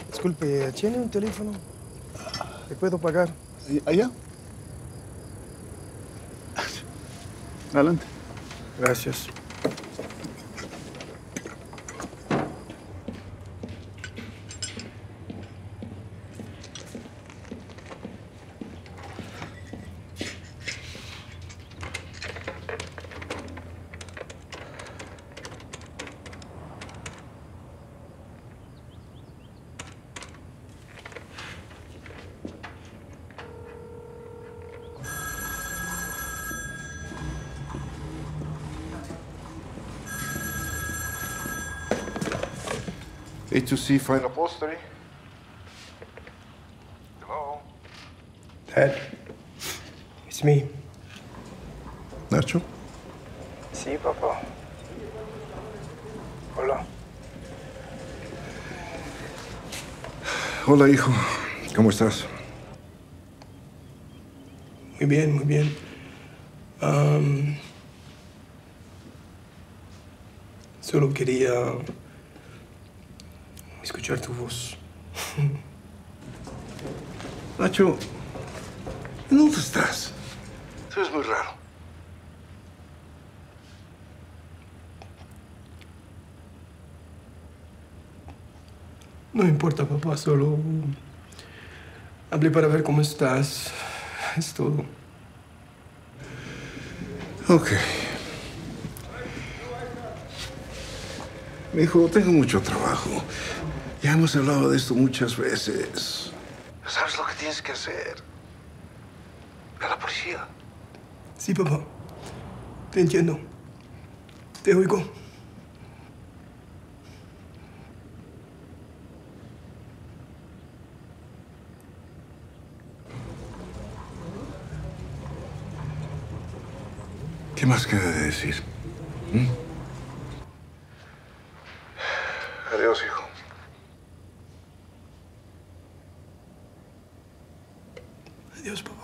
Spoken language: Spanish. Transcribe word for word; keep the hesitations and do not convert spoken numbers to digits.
Disculpe, ¿tiene un teléfono? ¿Le puedo pagar? ¿Allá? Adelante. Gracias. A to C final upholstery. Hello? Dad, it's me. Nacho. Sí, papá. Hola. Hola, hijo. ¿Cómo estás? Muy bien, muy bien. Um, solo quería escuchar tu voz. Nacho, ¿dónde estás? Eso es muy raro. No importa, papá, solo hablé para ver cómo estás. Es todo. Ok. Mi hijo, tengo mucho trabajo. Ya hemos hablado de esto muchas veces. ¿Sabes lo que tienes que hacer? Ve a la policía. Sí, papá. Te entiendo. Te oigo. ¿Qué más queda de decir? ¿Mm? Adiós, hijo. Adiós, papá.